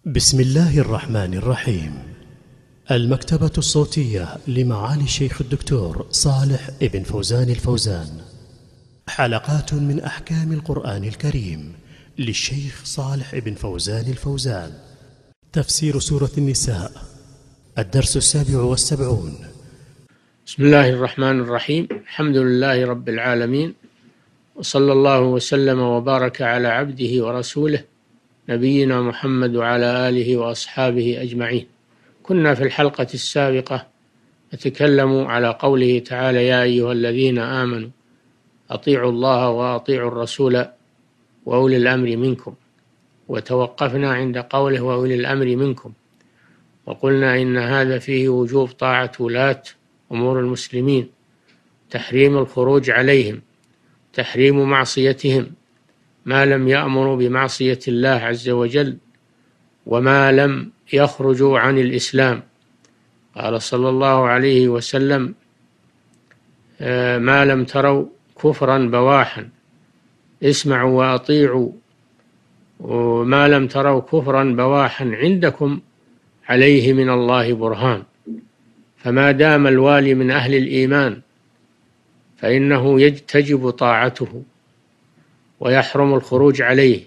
بسم الله الرحمن الرحيم. المكتبة الصوتية لمعالي الشيخ الدكتور صالح ابن فوزان الفوزان. حلقات من أحكام القرآن الكريم للشيخ صالح ابن فوزان الفوزان. تفسير سورة النساء، الدرس 77. بسم الله الرحمن الرحيم. الحمد لله رب العالمين، وصلى الله وسلم وبارك على عبده ورسوله نبينا محمد وعلى آله وأصحابه أجمعين. كنا في الحلقة السابقة نتكلم على قوله تعالى: يا أيها الذين آمنوا أطيعوا الله وأطيعوا الرسول وأولي الأمر منكم، وتوقفنا عند قوله وأولي الأمر منكم، وقلنا إن هذا فيه وجوب طاعة ولاة أمور المسلمين، تحريم الخروج عليهم، تحريم معصيتهم ما لم يأمروا بمعصية الله عز وجل، وما لم يخرجوا عن الإسلام. قال صلى الله عليه وسلم: ما لم تروا كفرا بواحا، اسمعوا وأطيعوا، وما لم تروا كفرا بواحا عندكم عليه من الله برهان. فما دام الوالي من أهل الإيمان فإنه تجب طاعته ويحرم الخروج عليه،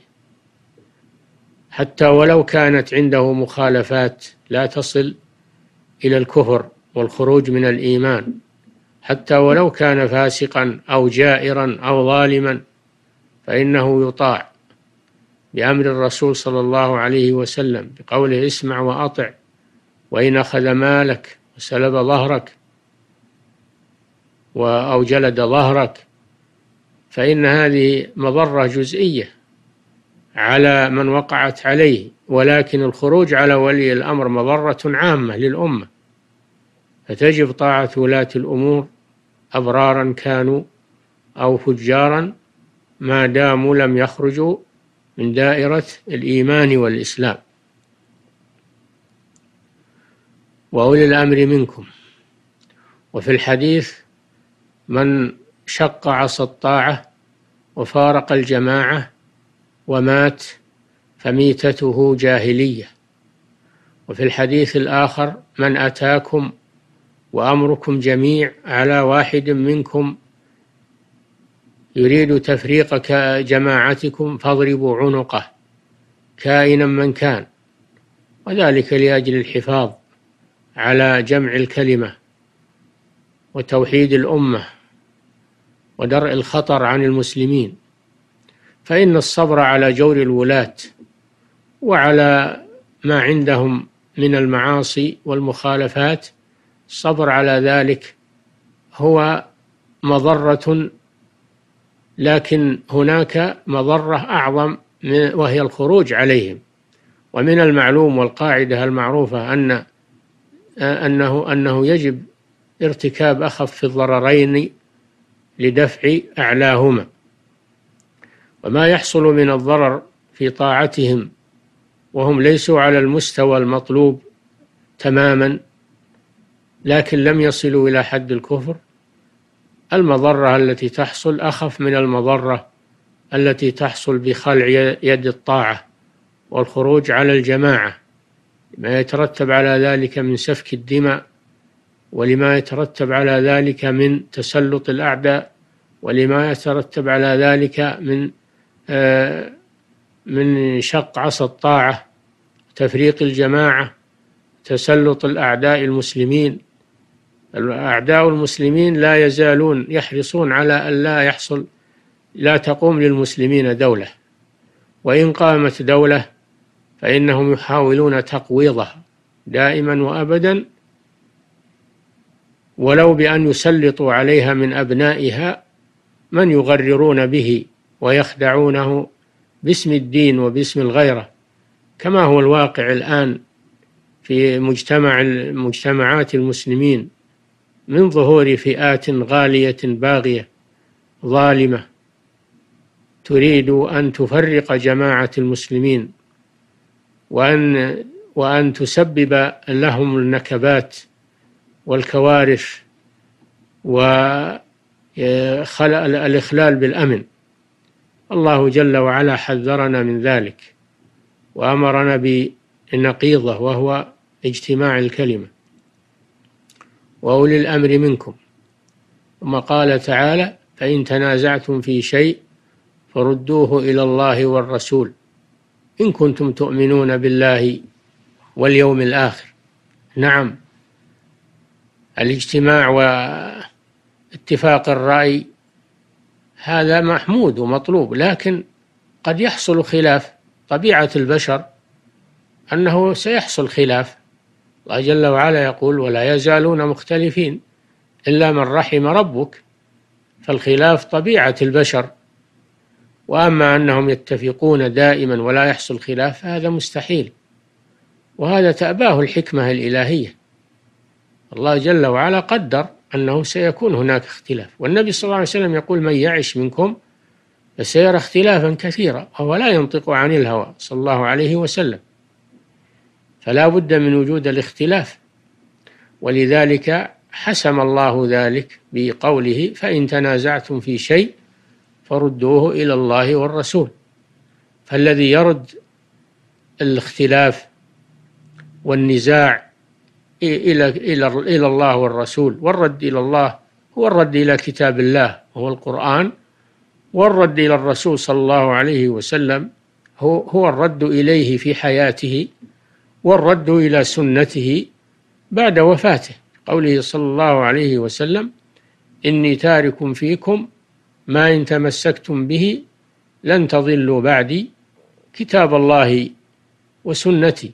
حتى ولو كانت عنده مخالفات لا تصل إلى الكفر والخروج من الإيمان، حتى ولو كان فاسقا أو جائرا أو ظالما فإنه يطاع بأمر الرسول صلى الله عليه وسلم بقوله: اسمع وأطع، وإن أخذ مالك وسلب ظهرك أو جلد ظهرك فإن هذه مضرة جزئية على من وقعت عليه، ولكن الخروج على ولي الأمر مضرة عامة للأمة، فتجب طاعة ولاة الأمور أبرارا كانوا أو فجارا ما داموا لم يخرجوا من دائرة الإيمان والإسلام. وأولي الأمر منكم. وفي الحديث: من شق عصا الطاعة وفارق الجماعة ومات فميتته جاهلية. وفي الحديث الآخر: من أتاكم وأمركم جميع على واحد منكم يريد تفريق جماعتكم فاضربوا عنقه كائنا من كان، وذلك لأجل الحفاظ على جمع الكلمة وتوحيد الأمة ودرء الخطر عن المسلمين. فإن الصبر على جور الولاة وعلى ما عندهم من المعاصي والمخالفات، الصبر على ذلك هو مضرة، لكن هناك مضرة أعظم وهي الخروج عليهم. ومن المعلوم والقاعدة المعروفة أنه يجب ارتكاب أخف الضررين لدفع أعلاهما. وما يحصل من الضرر في طاعتهم وهم ليسوا على المستوى المطلوب تماما، لكن لم يصلوا إلى حد الكفر، المضرة التي تحصل أخف من المضرة التي تحصل بخلع يد الطاعة والخروج على الجماعة، ما يترتب على ذلك من سفك الدماء، ولما يترتب على ذلك من تسلط الأعداء، ولما يترتب على ذلك من شق عصا الطاعة، تفريق الجماعة، تسلط الأعداء المسلمين. الأعداء المسلمين لا يزالون يحرصون على أن لا تقوم للمسلمين دولة، وإن قامت دولة فإنهم يحاولون تقويضها دائما وأبدا، ولو بأن يسلطوا عليها من أبنائها من يغررون به ويخدعونه باسم الدين وباسم الغيرة، كما هو الواقع الآن في مجتمعات المسلمين من ظهور فئات غالية باغية ظالمة تريد أن تفرق جماعة المسلمين وأن تسبب لهم النكبات والكوارث والإخلال بالأمن. الله جل وعلا حذرنا من ذلك، وأمرنا النقيضة، وهو اجتماع الكلمة، وأولي الأمر منكم. ثم قال تعالى: فإن تنازعتم في شيء فردوه إلى الله والرسول إن كنتم تؤمنون بالله واليوم الآخر. نعم، الاجتماع واتفاق الرأي هذا محمود ومطلوب، لكن قد يحصل خلاف. طبيعة البشر أنه سيحصل خلاف. الله جل وعلا يقول: ولا يزالون مختلفين إلا من رحم ربك. فالخلاف طبيعة البشر، وأما أنهم يتفقون دائما ولا يحصل خلاف هذا مستحيل، وهذا تأباه الحكمة الإلهية. الله جل وعلا قدر أنه سيكون هناك اختلاف، والنبي صلى الله عليه وسلم يقول: من يعش منكم فسيرى اختلافا كثيرا، وهو لا ينطق عن الهوى صلى الله عليه وسلم، فلا بد من وجود الاختلاف. ولذلك حسم الله ذلك بقوله: فإن تنازعتم في شيء فردوه إلى الله والرسول. فالذي يرد الاختلاف والنزاع إلى الله والرسول، والرد إلى الله هو الرد إلى كتاب الله وهو القرآن، والرد إلى الرسول صلى الله عليه وسلم هو الرد إليه في حياته، والرد إلى سنته بعد وفاته. قوله صلى الله عليه وسلم: إني تارك فيكم ما إن تمسكتم به لن تضلوا بعدي كتاب الله وسنتي.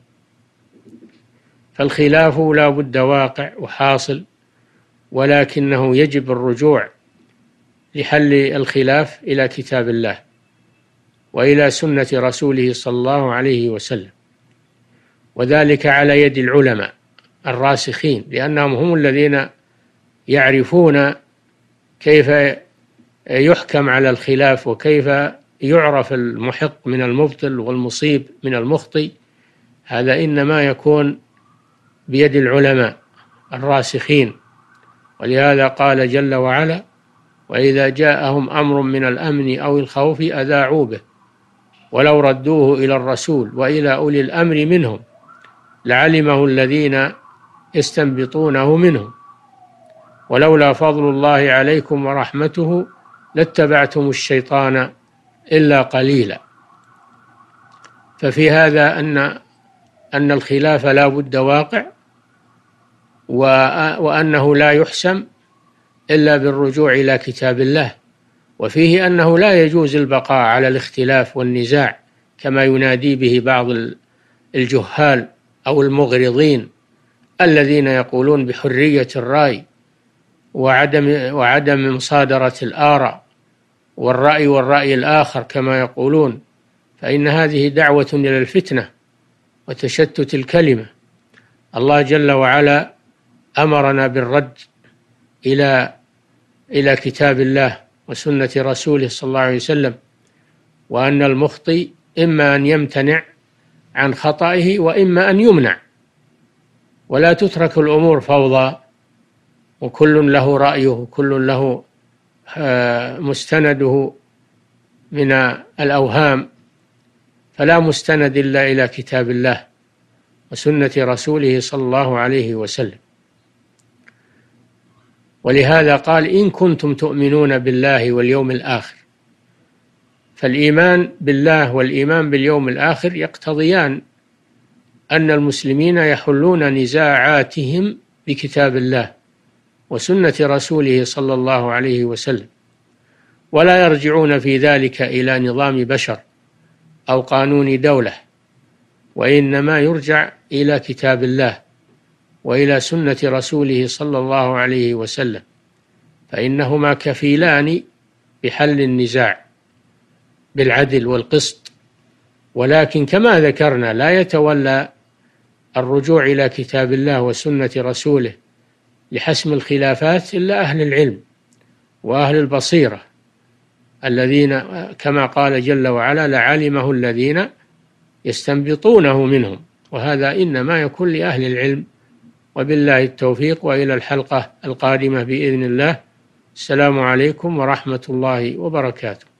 فالخلاف لا بد واقع وحاصل، ولكنه يجب الرجوع لحل الخلاف إلى كتاب الله وإلى سنة رسوله صلى الله عليه وسلم، وذلك على يد العلماء الراسخين، لأنهم هم الذين يعرفون كيف يحكم على الخلاف، وكيف يعرف المحق من المبطل والمصيب من المخطئ. هذا إنما يكون بيد العلماء الراسخين. ولهذا قال جل وعلا: وإذا جاءهم أمر من الأمن أو الخوف أذاعوا به ولو ردوه إلى الرسول وإلى أولي الأمر منهم لعلمه الذين يستنبطونه منهم ولولا فضل الله عليكم ورحمته لاتبعتم الشيطان إلا قليلا. ففي هذا أن الخلاف لا بد واقع، وأنه لا يحسم إلا بالرجوع إلى كتاب الله، وفيه أنه لا يجوز البقاء على الاختلاف والنزاع كما ينادي به بعض الجهال أو المغرضين الذين يقولون بحرية الرأي وعدم مصادرة الآراء والرأي الآخر كما يقولون، فإن هذه دعوة إلى الفتنة وتشتت الكلمة. الله جل وعلا أمرنا بالرد إلى كتاب الله وسنة رسوله صلى الله عليه وسلم، وأن المخطئ إما أن يمتنع عن خطئه وإما أن يمنع، ولا تترك الأمور فوضى وكل له رأيه وكل له مستنده من الأوهام، فلا مستند إلا إلى كتاب الله وسنة رسوله صلى الله عليه وسلم. ولهذا قال: إن كنتم تؤمنون بالله واليوم الآخر. فالإيمان بالله والإيمان باليوم الآخر يقتضيان أن المسلمين يحلون نزاعاتهم بكتاب الله وسنة رسوله صلى الله عليه وسلم، ولا يرجعون في ذلك إلى نظام بشر أو قانون دولة، وإنما يرجع إلى كتاب الله وإلى سنة رسوله صلى الله عليه وسلم، فإنهما كفيلان بحل النزاع بالعدل والقسط. ولكن كما ذكرنا لا يتولى الرجوع إلى كتاب الله وسنة رسوله لحسم الخلافات إلا أهل العلم وأهل البصيرة الذين كما قال جل وعلا: لعلمه الذين يستنبطونه منهم. وهذا إنما يكون لأهل العلم. وبالله التوفيق، وإلى الحلقة القادمة بإذن الله. السلام عليكم ورحمة الله وبركاته.